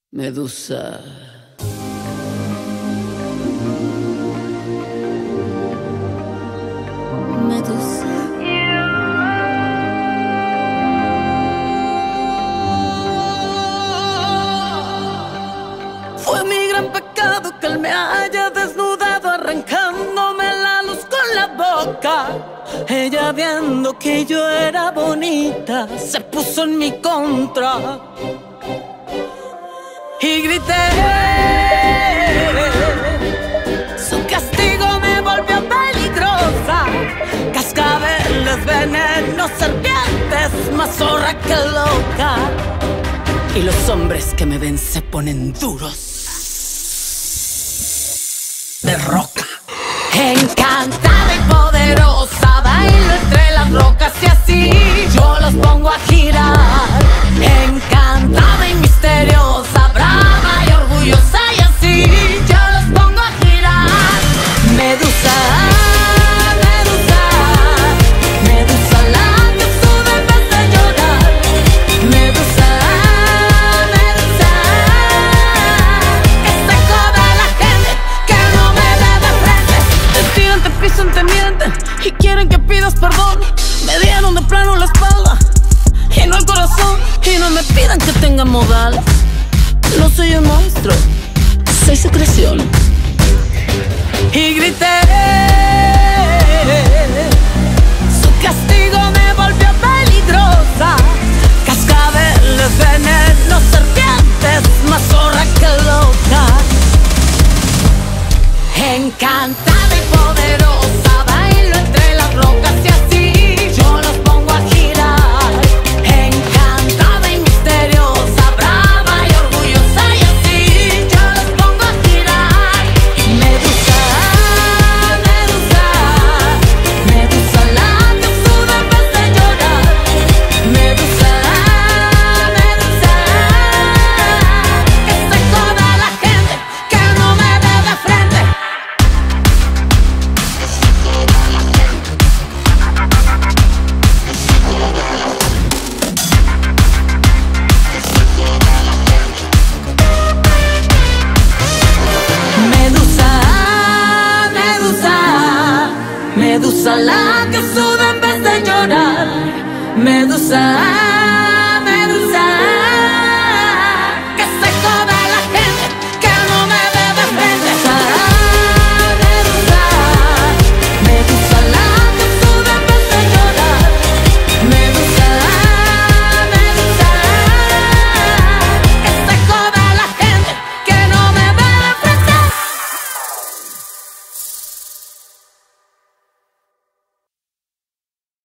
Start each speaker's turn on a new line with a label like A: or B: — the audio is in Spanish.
A: Medusa. Medusa. Fue mi gran pecado que él me haya desnudado, arrancándome la luz con la boca. Ella, viendo que yo era bonita, se puso en mi contra y grité. Su castigo me volvió peligrosa: cascabeles, venenos, serpientes, más zorra que loca. Y los hombres que me ven se ponen duros de roca. Encantada y poderosa, bailo entre las rocas y así yo los pongo a girar. Encantada y misteriosa, brava y orgullosa, y así yo los pongo a girar. Medusa, Medusa, Medusa, la que sube en vez de llorar. Medusa, Medusa, que se joda la gente que no me ve de frente. Te tiran, te pisan, te mienten y quieren que pidas perdón. Me dieron de plano la espalda y no el corazón. Y no me pidan que tenga modal. No soy un monstruo, soy su creación. Y grité. Su castigo me volvió peligrosa: cascabeles, venenos, serpientes, más zorra que loca. Encantada y poderosa, bailo entre las rocas y así yo los pongo a girar. Encantada y misteriosa, brava y orgullosa, y así yo los pongo a girar. Medusa, Medusa, Medusa, la que sube en vez de llorar. Medusa, Medusa, que se joda la gente que no me ve de frente. Medusa, Medusa, Medusa, la que sube en vez de llorar. Medusa.